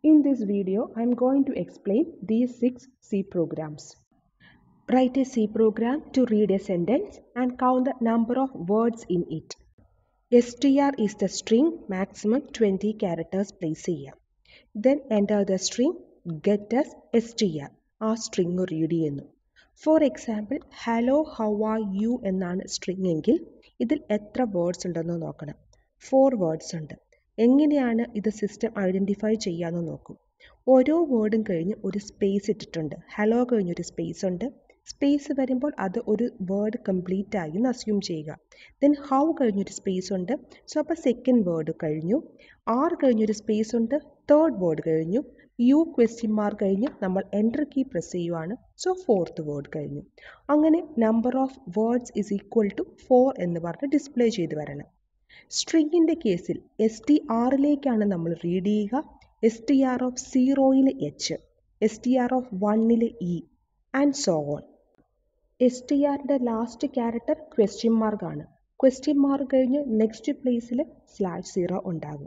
In this video, I am going to explain these 6 C programs. Write a C program to read a sentence and count the number of words in it. str is the string, maximum 20 characters place ചെയ്യാം. Then enter the string get as str. ആ string read ചെയ്യുന്നു. For example, hello, how are you എന്നാണ് string എങ്കിൽ ഇതിൽ എത്ര words ഉണ്ടെന്ന് നോക്കണം. 4 words ഉണ്ട്. എങ്ങനെയാണ് ഇത് സിസ്റ്റം ഐഡൻറ്റിഫൈ ചെയ്യാമെന്ന് നോക്കും. ഓരോ വേർഡും കഴിഞ്ഞ് ഒരു സ്പേസ് ഇട്ടിട്ടുണ്ട്. ഹലോ കഴിഞ്ഞൊരു സ്പേസ് ഉണ്ട്. സ്പേസ് വരുമ്പോൾ അത് ഒരു വേർഡ് കംപ്ലീറ്റ് ആയി എന്ന് അസ്യൂം ചെയ്യുക. ദെൻ ഹൗ കഴിഞ്ഞൊരു സ്പേസ് ഉണ്ട്. സോ അപ്പോൾ സെക്കൻഡ് വേർഡ് കഴിഞ്ഞു. ആർ കഴിഞ്ഞൊരു സ്പേസ് ഉണ്ട്. തേർഡ് വേർഡ് കഴിഞ്ഞു. യു ക്വസ്റ്റ്യൻ മാർക്ക് കഴിഞ്ഞ് നമ്മൾ എൻ്റർ കീ പ്രസ് ചെയ്യുവാണ്. സോ ഫോർത്ത് വേർഡ് കഴിഞ്ഞു. അങ്ങനെ number of words is equal to 4 എന്ന് പറഞ്ഞ് ഡിസ്പ്ലേ ചെയ്ത് വരണം. സ്ട്രിങ്ങിൻ്റെ കേസിൽ str-ലേക്കാണ് നമ്മൾ റീഡ് ചെയ്യുക. str ഓഫ് 0-ൽ h, str ഓഫ് 1-ൽ e ആൻഡ് സോ ഓൺ. str-ൻ്റെ ലാസ്റ്റ് ക്യാരക്ടർ ക്വസ്റ്റ്യൻ മാർക്ക് ആണ്. ക്വസ്റ്റ്യൻ മാർക്ക് കഴിഞ്ഞ് നെക്സ്റ്റ് പ്ലേസിൽ /0 ഉണ്ടാകും.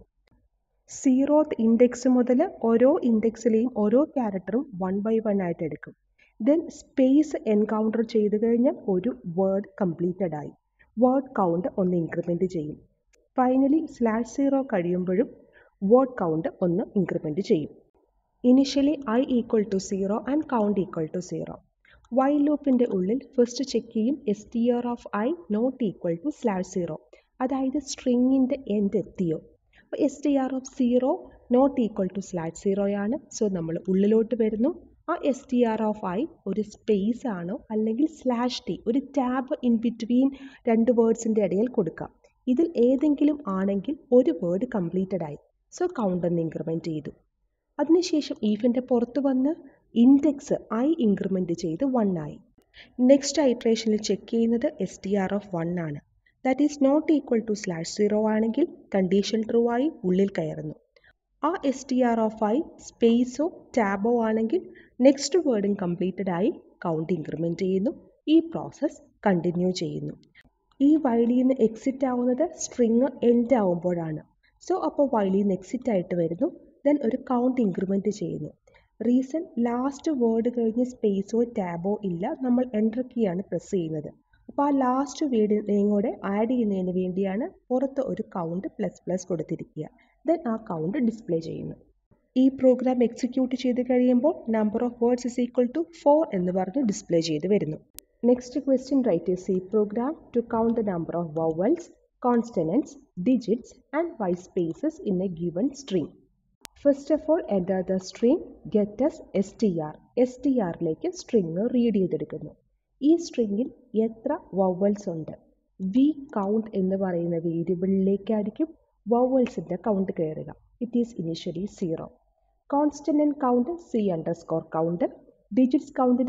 0th ഇൻഡെക്സ് മുതൽ ഓരോ ഇൻഡെക്സിലെയും ഓരോ ക്യാരക്ടറും 1 by 1 ആയിട്ട് എടുക്കും. ദെൻ സ്പേസ് എൻകൗണ്ടർ ചെയ്ത് കഴിഞ്ഞാൽ ഒരു വേർഡ് കംപ്ലീറ്റഡ് ആയി. വേർഡ് കൗണ്ട് ഒന്ന് ഇൻക്രിമെൻറ്റ് ചെയ്യും. ഫൈനലി /0 കഴിയുമ്പോഴും വേർഡ് കൗണ്ട് ഒന്ന് ഇൻക്രിമെൻറ്റ് ചെയ്യും. Initially i = 0 and count = 0. While ലൂപ്പിൻ്റെ ഉള്ളിൽ ഫസ്റ്റ് ചെക്ക് ചെയ്യും str of i not equal to /0, അതായത് സ്ട്രിങ്ങിൻ്റെ എൻഡ് എത്തിയോ. അപ്പോൾ str of 0 not equal to /0 ആണ്. സോ നമ്മൾ ഉള്ളിലോട്ട് വരുന്നു. ആ str ഓഫ് i ഒരു സ്പേസ് ആണോ അല്ലെങ്കിൽ /t ഒരു ടാബ് ഇൻ ബിറ്റ്വീൻ രണ്ട് വേർഡ്സിൻ്റെ ഇടയിൽ കൊടുക്കാം. ഇതിൽ ഏതെങ്കിലും ആണെങ്കിൽ ഒരു വേർഡ് കംപ്ലീറ്റഡ് ആയി. സോ കൗണ്ട് ഒന്ന് ഇൻക്രിമെൻറ്റ് ചെയ്തു. അതിനുശേഷം ഈഫിൻ്റെ പുറത്ത് വന്ന് ഇൻഡെക്സ് i ഇൻക്രിമെൻറ്റ് ചെയ്ത് 1 ആയി. നെക്സ്റ്റ് ഐട്രേഷനിൽ ചെക്ക് ചെയ്യുന്നത് str ഓഫ് 1 ആണ്. That is not equal to /0 ആണെങ്കിൽ കണ്ടീഷൻ ട്രൂ ആയി ഉള്ളിൽ കയറുന്നു. ആ str ഓഫ് i സ്പേസോ ടാബോ ആണെങ്കിൽ നെക്സ്റ്റ് വേർഡും കംപ്ലീറ്റഡ് ആയി കൗണ്ട് ഇൻക്രിമെൻറ്റ് ചെയ്യുന്നു. ഈ പ്രോസസ്സ് കണ്ടിന്യൂ ചെയ്യുന്നു. ഈ വൈലിൽ നിന്ന് എക്സിറ്റ് ആവുന്നത് സ്ട്രിങ് എൻഡ് ആവുമ്പോഴാണ്. സോ അപ്പോൾ വൈലിൽ നിന്ന് എക്സിറ്റ് ആയിട്ട് വരുന്നു. ദെൻ ഒരു കൗണ്ട് ഇൻക്രിമെൻറ്റ് ചെയ്യുന്നു. റീസൺ ലാസ്റ്റ് വേർഡ് കഴിഞ്ഞ് സ്പേസോ ടാബോ ഇല്ല, നമ്മൾ എൻ്റർ കീ ആണ് പ്രസ് ചെയ്യുന്നത്. അപ്പോൾ ആ ലാസ്റ്റ് വേർഡിനെയും കൂടെ ആഡ് ചെയ്യുന്നതിന് വേണ്ടിയാണ് പുറത്ത് ഒരു കൗണ്ട് ++ കൊടുത്തിരിക്കുക. ദെൻ ആ കൗണ്ട് ഡിസ്പ്ലേ ചെയ്യുന്നു. ഈ പ്രോഗ്രാം എക്സിക്യൂട്ട് ചെയ്ത് കഴിയുമ്പോൾ number of words is equal to 4 എന്ന് പറഞ്ഞ് ഡിസ്പ്ലേ ചെയ്ത് വരുന്നു. Next question, write a C program to count the number of vowels, consonants, digits and white spaces in a given string. First of all, enter the string get as str. str-ലേക്ക് string read ചെയ്തെടുക്കുന്നു. ഈ സ്ട്രിങ്ങിൽ എത്ര vowels ഉണ്ട്? V count എന്ന് പറയുന്ന വേരിയബിളിലേക്കായിരിക്കും വവൽസിൻ്റെ കൗണ്ട് കയറുക. It is initially 0. Constant count C_count, digits കൗണ്ടിന്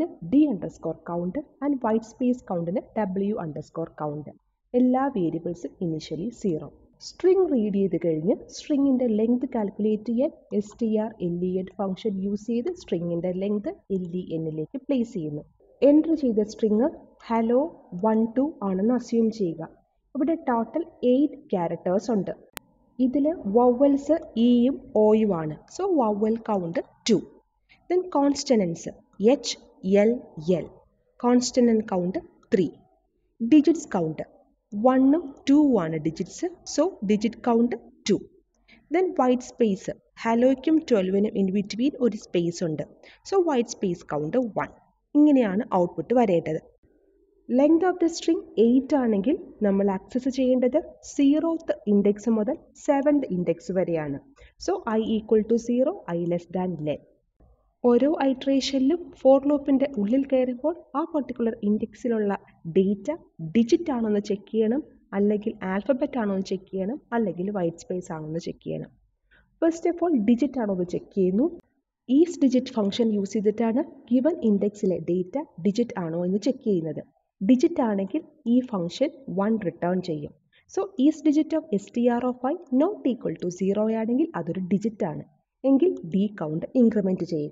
D_count ആൻഡ് വൈറ്റ് സ്പേസ് കൗണ്ടിന് W_count. എല്ലാ വേരിയബിൾസും ഇനിഷ്യലി 0. സ്ട്രിങ് റീഡ് ചെയ്ത് കഴിഞ്ഞ് സ്ട്രിങ്ങിൻ്റെ ലെങ്ത് കാൽക്കുലേറ്റ് ചെയ്യാൻ str_len ഫംഗ്ഷൻ യൂസ് ചെയ്ത് സ്ട്രിങ്ങിൻ്റെ ലെങ്ത് len-ലേക്ക് പ്ലേസ് ചെയ്യുന്നു. എൻ്റർ ചെയ്ത സ്ട്രിങ് hello 1 2 ആണെന്ന് അസ്യൂം ചെയ്യുക. ഇവിടെ ടോട്ടൽ 8 ക്യാരക്ടേഴ്സ് ഉണ്ട്. ഇതിൽ വവൽസ് ഇയും ഓയും ആണ്. So vowel count 2. Then consonants h l l, consonant count 3. Digits count 1ഉം 2ഉം ആണ് digits. So digit count 2. Then white space ഹലോയ്ക്കും 12നും ഇൻ ബിറ്റ്വീൻ ഒരു സ്പേസ് ഉണ്ട്. So white space count 1. ഇങ്ങനെയാണ് ഔട്ട്പുട്ട് വരേണ്ടത്. ലെങ്ത് ഓഫ് ദ സ്ട്രിങ് 8 ആണെങ്കിൽ നമ്മൾ ആക്സസ് ചെയ്യേണ്ടത് 0th ഇൻഡെക്സ് മുതൽ 7th ഇൻഡെക്സ് വരെയാണ്. So i = 0, i <len. ഓരോ ഐട്രേഷനിലും ഫോർ ലൂപ്പിൻ്റെ ഉള്ളിൽ കയറുമ്പോൾ ആ പർട്ടിക്കുലർ ഇൻഡെക്സിലുള്ള ഡേറ്റ ഡിജിറ്റ് ആണോ എന്ന് ചെക്ക് ചെയ്യണം, അല്ലെങ്കിൽ ആൽഫബറ്റ് ആണോ എന്ന് ചെക്ക് ചെയ്യണം, അല്ലെങ്കിൽ വൈറ്റ് സ്പേസ് ആണോ എന്ന് ചെക്ക് ചെയ്യണം. ഫസ്റ്റ് ഓഫ് ഓൾ ഡിജിറ്റ് ആണോ എന്ന് ചെക്ക് ചെയ്യുന്നു. ഈസ് ഡിജിറ്റ് ഫംഗ്ഷൻ യൂസ് ചെയ്തിട്ടാണ് ഗിവൻ ഇൻഡെക്സിലെ ഡേറ്റ ഡിജിറ്റ് ആണോ എന്ന് ചെക്ക് ചെയ്യുന്നത്. ഡിജിറ്റ് ആണെങ്കിൽ ഈ ഫംഗ്ഷൻ 1 റിട്ടേൺ ചെയ്യും. So is digit of str of i not equal to 0 ആണെങ്കിൽ അതൊരു ഡിജിറ്റ് ആണ് എങ്കിൽ d കൗണ്ട് ഇൻക്രിമെൻറ്റ് ചെയ്യുക.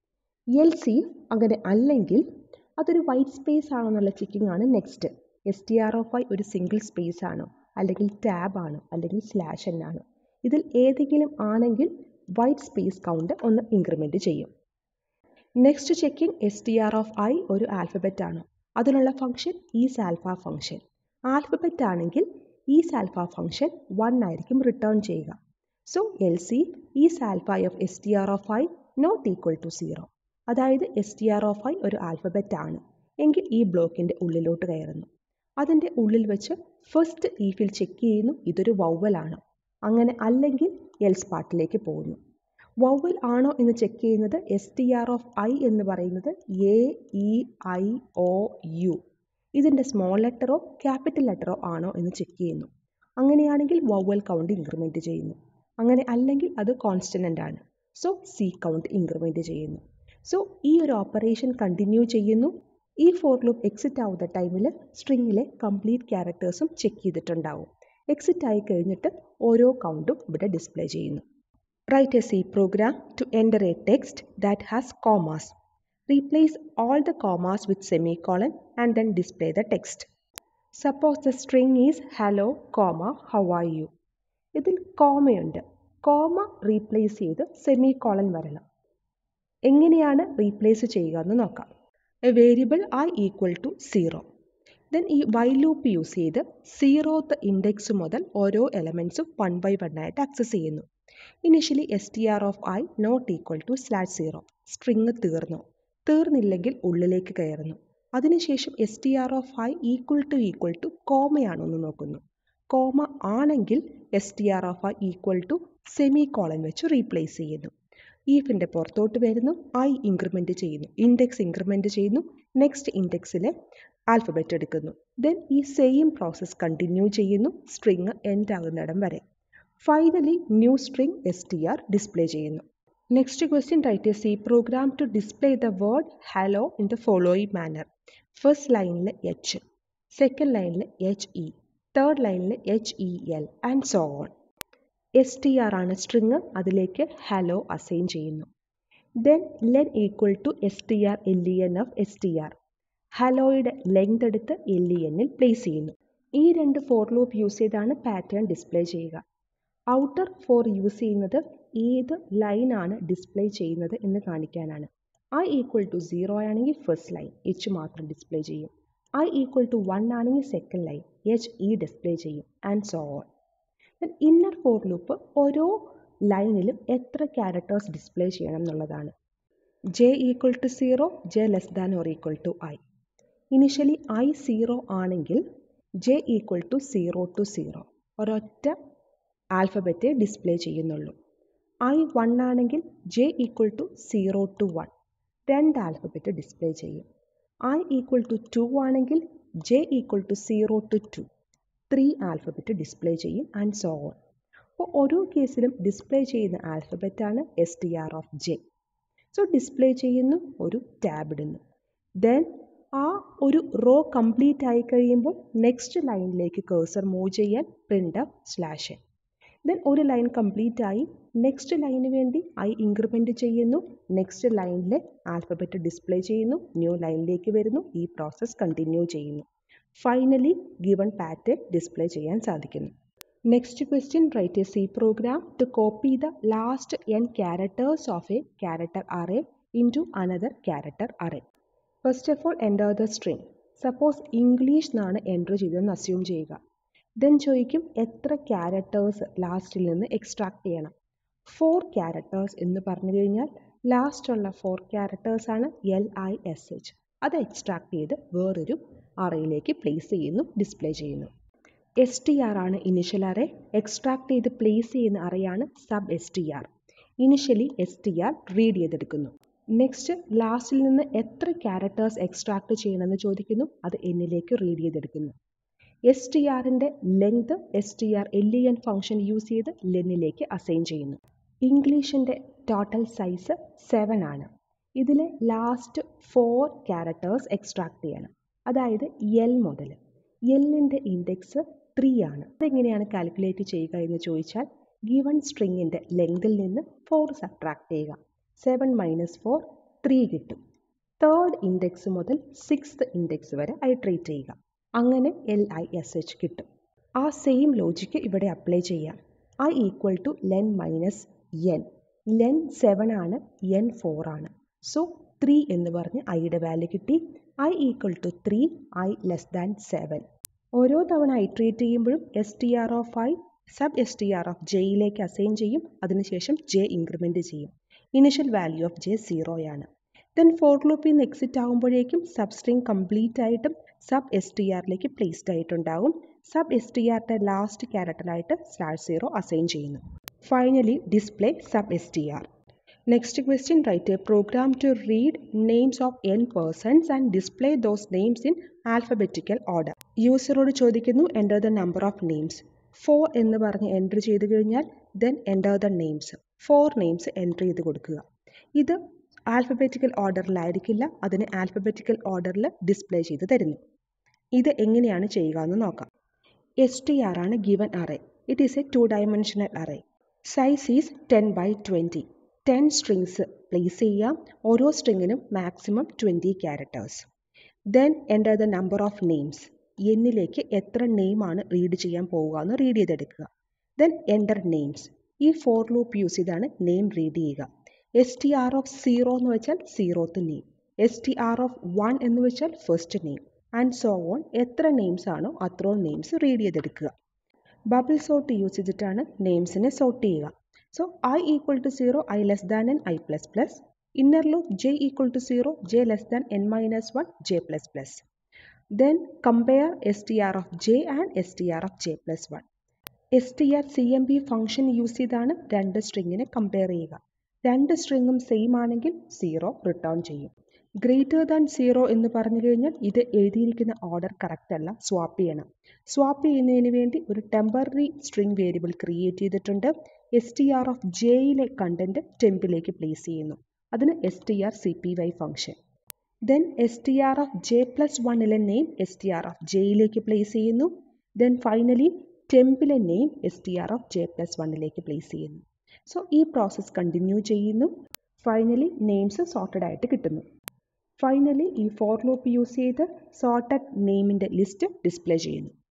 LC അങ്ങനെ അല്ലെങ്കിൽ അതൊരു വൈറ്റ് സ്പേസ് ആണോ എന്നുള്ള ചെക്കിംഗ് ആണ് നെക്സ്റ്റ്. str ഓഫ് i ഒരു സിംഗിൾ സ്പേസ് ആണോ, അല്ലെങ്കിൽ ടാബ് ആണോ, അല്ലെങ്കിൽ /n ആണോ. ഇതിൽ ഏതെങ്കിലും ആണെങ്കിൽ വൈറ്റ് സ്പേസ് കൗണ്ട് ഒന്ന് ഇൻക്രിമെൻറ്റ് ചെയ്യും. Next checking str of I ഒരു ആൽഫബറ്റ് ആണോ, അതിനുള്ള function is alpha function. Alphabet ആണെങ്കിൽ ഈസ് ആൽഫ ഫംഗ്ഷൻ 1 ആയിരിക്കും റിട്ടേൺ ചെയ്യുക. So LC is alpha of str of I not equal to 0. അതായത് str of I ഒരു ആൽഫബറ്റ് ആണ് എങ്കിൽ ഈ ബ്ലോക്കിൻ്റെ ഉള്ളിലോട്ട് കയറുന്നു. അതിൻ്റെ ഉള്ളിൽ വെച്ച് ഫസ്റ്റ് ഈഫിൽ ചെക്ക് ചെയ്യുന്നു ഇതൊരു വൗവൽ ആണോ, അങ്ങനെ അല്ലെങ്കിൽ എൽസ് പാർട്ടിലേക്ക് പോകുന്നു. വൗവൽ ആണോ എന്ന് ചെക്ക് ചെയ്യുന്നത് str of I എന്ന് പറയുന്നത് AEIOU ഇതിൻ്റെ സ്മോൾ ലെറ്ററോ ക്യാപിറ്റൽ ലെറ്ററോ ആണോ എന്ന് ചെക്ക് ചെയ്യുന്നു. അങ്ങനെയാണെങ്കിൽ വൗവൽ കൗണ്ട് ഇൻക്രിമെൻറ്റ് ചെയ്യുന്നു. അങ്ങനെ അല്ലെങ്കിൽ അത് കോൺസ്റ്റൻ്റ് ആണ്. സോ C കൗണ്ട് ഇൻക്രിമെൻറ്റ് ചെയ്യുന്നു. സോ ഈ ഒരു ഓപ്പറേഷൻ കണ്ടിന്യൂ ചെയ്യുന്നു. ഈ ഫോർ ലൂപ്പ് എക്സിറ്റ് ആവുന്ന ടൈമിൽ സ്ട്രിങ്ങിലെ കംപ്ലീറ്റ് ക്യാരക്ടേഴ്സും ചെക്ക് ചെയ്തിട്ടുണ്ടാവും. എക്സിറ്റ് ആയി കഴിഞ്ഞിട്ട് ഓരോ കൗണ്ടും ഇവിടെ ഡിസ്പ്ലേ ചെയ്യുന്നു. Write a C program to enter a text that has commas. Replace all the commas with semicolon and then display the text. Suppose the string is hello, how are you? ഇതിൽ കോമയുണ്ട്. Comma replace ചെയ്ത് semicolon വരണം. എങ്ങനെയാണ് replace ചെയ്യുക എന്ന് നോക്കാം. A variable I equal to 0. Then ഈ while loop use ചെയ്ത് 0th ഇൻഡെക്സ് മുതൽ ഓരോ എലമെൻറ്റ്സും 1 by 1 ആയിട്ട് ആക്സസ് ചെയ്യുന്നു. Initially str of I not equal to /0. String തീർന്നില്ലെങ്കിൽ ഉള്ളിലേക്ക് കയറുന്നു. അതിനുശേഷം str of I equal to കോമയാണോ എന്ന് നോക്കുന്നു. കോമ ആണെങ്കിൽ str of I equal to semicolon വെച്ച് റീപ്ലേസ് ചെയ്യുന്നു. ഈഫിൻ്റെ പുറത്തോട്ട് വരുന്നു, I ഇൻക്രിമെൻറ്റ് ചെയ്യുന്നു, ഇൻഡെക്സ് ഇൻക്രിമെൻറ്റ് ചെയ്യുന്നു, നെക്സ്റ്റ് ഇൻഡെക്സിലെ ആൽഫബറ്റ് എടുക്കുന്നു. ദെൻ ഈ സെയിം പ്രോസസ്സ് കണ്ടിന്യൂ ചെയ്യുന്നു സ്ട്രിങ് എൻഡ് ആകുന്നിടം വരെ. Finally new string str display ചെയ്യുന്നു. Next question write a C program to display the word hello in the following manner. First ലൈനിൽ H, second ലൈനിൽ HE, third ലൈനിൽ HEL and so on. str ആണ് string, അതിലേക്ക് hello assign ചെയ്യുന്നു. Then len equal to strlen of str. ഹലോയുടെ length എടുത്ത് len place ചെയ്യുന്നു. ഈ രണ്ട് ഫോർ ലൂപ്പ് യൂസ് ചെയ്താണ് പാറ്റേൺ ഡിസ്പ്ലേ ചെയ്യുക. ഔട്ടർ ഫോർ യൂസ് ചെയ്യുന്നത് ഏത് ലൈനാണ് ഡിസ്പ്ലേ ചെയ്യുന്നത് എന്ന് കാണിക്കാനാണ്. I ഈക്വൽ ടു 0 ആണെങ്കിൽ ഫസ്റ്റ് ലൈൻ H മാത്രം ഡിസ്പ്ലേ ചെയ്യും. I ഈക്വൽ ടു 1 ആണെങ്കിൽ സെക്കൻഡ് ലൈൻ HE ഡിസ്പ്ലേ ചെയ്യും and so on. Inner for loop ഓരോ ലൈനിലും എത്ര ക്യാരക്ടേഴ്സ് ഡിസ്പ്ലേ ചെയ്യണം എന്നുള്ളതാണ്. J equal to 0, J less than or equal to I. Initially I 0 ആണെങ്കിൽ J ഈക്വൽ ടു 0 to 0 ഒരൊറ്റ ആൽഫബറ്റെ display ചെയ്യുന്നുള്ളൂ. I 1 ആണെങ്കിൽ J ഈക്വൽ ടു 0 to 1 രണ്ട് ആൽഫബറ്റ് ഡിസ്പ്ലേ ചെയ്യും. I ഈക്വൽ ടു 2 ആണെങ്കിൽ J equal to 0 to 2 3 alphabet display ചെയ്യും and so on. അപ്പോൾ ഓരോ കേസിലും ഡിസ്പ്ലേ ചെയ്യുന്ന ആൽഫബറ്റാണ് str of J. So display ചെയ്യുന്നു, ഒരു ടാബ് ഇടുന്നു. ദെൻ ആ ഒരു റോ കംപ്ലീറ്റ് ആയി കഴിയുമ്പോൾ നെക്സ്റ്റ് ലൈനിലേക്ക് കേഴ്സർ മൂവ് ചെയ്യാൻ printf/n. ദെൻ ഒരു ലൈൻ കംപ്ലീറ്റ് ആയി, നെക്സ്റ്റ് ലൈനിന് വേണ്ടി I ഇൻക്രിമെൻറ്റ് ചെയ്യുന്നു, നെക്സ്റ്റ് ലൈനിലെ ആൽഫബറ്റ് ഡിസ്പ്ലേ ചെയ്യുന്നു, ന്യൂ ലൈനിലേക്ക് വരുന്നു, ഈ പ്രോസസ്സ് കണ്ടിന്യൂ ചെയ്യുന്നു. ഫൈനലി ഗിവൺ പാറ്റേൺ ഡിസ്പ്ലേ ചെയ്യാൻ സാധിക്കുന്നു. Next question write a C program to copy the last n characters of a character array into another character array. First of all enter the string. Suppose English എന്നാണ് enter ചെയ്തതെന്ന് assume ചെയ്യുക. Then ചോദിക്കും എത്ര characters ലാസ്റ്റിൽ നിന്ന് extract ചെയ്യണം. 4 characters എന്ന് പറഞ്ഞു കഴിഞ്ഞാൽ ലാസ്റ്റുള്ള 4 ക്യാരക്ടേഴ്സാണ് LISH. അത് എക്സ്ട്രാക്ട് ചെയ്ത് വേറൊരു അറയിലേക്ക് പ്ലേസ് ചെയ്യുന്നു, ഡിസ്പ്ലേ ചെയ്യുന്നു. str ആണ് ഇനിഷ്യൽ അറേ, എക്സ്ട്രാക്ട് ചെയ്ത് പ്ലേസ് ചെയ്യുന്ന അറയാണ് sub str. Initially str read ചെയ്തെടുക്കുന്നു. നെക്സ്റ്റ് ലാസ്റ്റിൽ നിന്ന് എത്ര ക്യാരക്ടേഴ്സ് എക്സ്ട്രാക്ട് ചെയ്യണമെന്ന് ചോദിക്കുന്നു, അത് എന്നിലേക്ക് റീഡ് ചെയ്തെടുക്കുന്നു. strൻ്റെ ലെങ്ത് strlen ഫംഗ്ഷൻ യൂസ് ചെയ്ത് ലെന്നിലേക്ക് അസൈൻ ചെയ്യുന്നു. ഇംഗ്ലീഷിൻ്റെ ടോട്ടൽ സൈസ് 7 ആണ്. ഇതിലെ ലാസ്റ്റ് 4 ക്യാരക്ടേഴ്സ് എക്സ്ട്രാക്ട് ചെയ്യണം. അതായത് L മുതൽ. Lൻ്റെ ഇൻഡെക്സ് 3 ആണ്. അതെങ്ങനെയാണ് കാൽക്കുലേറ്റ് ചെയ്യുക എന്ന് ചോദിച്ചാൽ ഗിവൺ സ്ട്രിങ്ങിൻ്റെ ലെങ്തിൽ നിന്ന് 4 സബ്ട്രാക്ട് ചെയ്യുക. 7 - 4 3 കിട്ടും. തേർഡ് ഇൻഡെക്സ് മുതൽ 6th ഇൻഡെക്സ് വരെ ഐട്രേറ്റ് ചെയ്യുക. അങ്ങനെ LISH കിട്ടും. ആ സെയിം ലോജിക്ക് ഇവിടെ അപ്ലൈ ചെയ്യാം. I equal to len - n. len 7 ആണ്, n 4 ആണ്. സോ 3 എന്ന് പറഞ്ഞ് ഐയുടെ വാല്യൂ കിട്ടി. I equal to 3, I less than 7. ഓരോ തവണ ഇറ്ററേറ്റ് ചെയ്യുമ്പോഴും str of I sub str of ജെയിലേക്ക് അസൈൻ ചെയ്യും. അതിനുശേഷം j ഇൻക്രിമെൻറ്റ് ചെയ്യും. ഇനിഷ്യൽ വാല്യൂ ഓഫ് j 0 ആണ്. ദെൻ ഫോർ ലൂപ്പിൽ നിന്ന് എക്സിറ്റ് ആകുമ്പോഴേക്കും സബ് സ്ട്രിങ് കംപ്ലീറ്റ് ആയിട്ടും സബ് str പ്ലേസ്ഡ് ആയിട്ടുണ്ടാകും. സബ് strയുടെ ലാസ്റ്റ് ക്യാരക്ടറായിട്ട് /0 അസൈൻ ചെയ്യുന്നു. Finally display sub str. Next question, write a program to read names of n persons and display those names in alphabetical order. യൂസറോട് ചോദിക്കുന്നു enter the number of names. 4 എന്ന് പറഞ്ഞ് enter ചെയ്ത് കഴിഞ്ഞാൽ then enter the names. 4 names enter ചെയ്ത് കൊടുക്കുക. ഇത് alphabetical ഓർഡറിലായിരിക്കില്ല, അതിന് ആൽഫബറ്റിക്കൽ ഓർഡറിൽ ഡിസ്പ്ലേ ചെയ്ത് തരുന്നു. ഇത് എങ്ങനെയാണ് ചെയ്യുക എന്ന് നോക്കാം. str ആണ് given array. It is a 2-dimensional array. Size is 10/20. 10 strings place ചെയ്യാം. ഓരോ സ്ട്രിങ്ങിനും maximum 20 characters. Then enter the number of names. എന്നിലേക്ക് എത്ര നെയിമാണ് റീഡ് ചെയ്യാൻ പോവുക എന്ന് റീഡ് ചെയ്തെടുക്കുക. Then enter names. ഈ ഫോർ ലൂപ്പ് യൂസ് ചെയ്താണ് നെയിം റീഡ് ചെയ്യുക. str ഓഫ് 0 എന്ന് വെച്ചാൽ 0th നെയിം, str ഓഫ് 1 എന്ന് വെച്ചാൽ first name, and so on. എത്ര നെയിംസ് ആണോ അത്രയും നെയിംസ് റീഡ് ചെയ്തെടുക്കുക. ബബിൾ സോർട്ട് യൂസ് ചെയ്തിട്ടാണ് നെയിംസിനെ സോർട്ട് ചെയ്യുക. So I equal to 0, I less than n, I plus plus. Inner loop j equal to 0, j less than n minus 1, j plus plus. Then compare str of j and str of j plus 1. strcmp function use ചെയ്താണ് രണ്ട് സ്ട്രിങ്ങിനെ compare ചെയ്യുക. രണ്ട് സ്ട്രിങ്ങും same ആണെങ്കിൽ 0 return ചെയ്യും. Greater than 0 എന്ന് പറഞ്ഞു കഴിഞ്ഞാൽ ഇത് എഴുതിയിരിക്കുന്ന ഓർഡർ കറക്റ്റ് അല്ല, സ്വാപ്പ് ചെയ്യണം. സ്വാപ്പ് ചെയ്യുന്നതിന് വേണ്ടി ഒരു ടെമ്പററി സ്ട്രിങ് വേരിയബിൾ ക്രിയേറ്റ് ചെയ്തിട്ടുണ്ട്. str ഓഫ് ജെയിലെ കണ്ടന്റ് ടെമ്പിലേക്ക് പ്ലേസ് ചെയ്യുന്നു. അതിന് strcpy function. Then str of j plus 1ലെ നെയിം str ഓഫ് ജെയിലേക്ക് പ്ലേസ് ചെയ്യുന്നു. ദെൻ ഫൈനലി ടെമ്പിലെ name str of j plus 1ലേക്ക് പ്ലേസ് ചെയ്യുന്നു. സോ ഈ പ്രോസസ്സ് കണ്ടിന്യൂ ചെയ്യുന്നു. ഫൈനലി നെയിംസ് സോർട്ടഡ് ആയിട്ട് കിട്ടുന്നു. ഫൈനലി ഈ ഫോർ ലൂപ്പ് യൂസ് ചെയ്ത് സോർട്ടഡ് നെയിമിൻ്റെ ലിസ്റ്റ് ഡിസ്പ്ലേ ചെയ്യുന്നു.